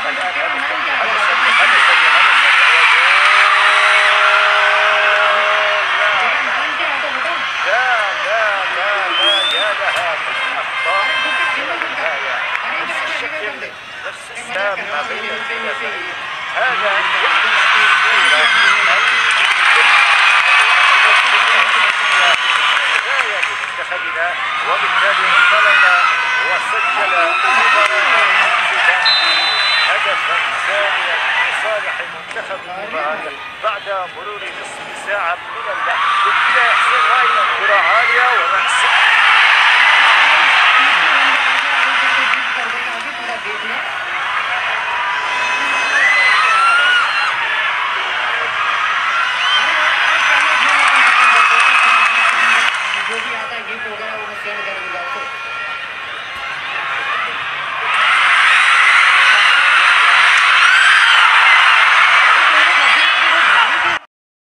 الآن هذا سريع هذا سريع هذا سريع هذا سريع وجول. لا لا لا لا لا، يا لها من أخطاء للغاية. نفس الشكل نفس السام ما بين المدافعين، هذا يعكس الصورة الغاية لمنتخبنا، وبالتالي انطلق وسجل دانgi هدفا ثانيا لصالح منتخب الإمارات بعد مرور نصف ساعة من اللعب. بالبداية حسين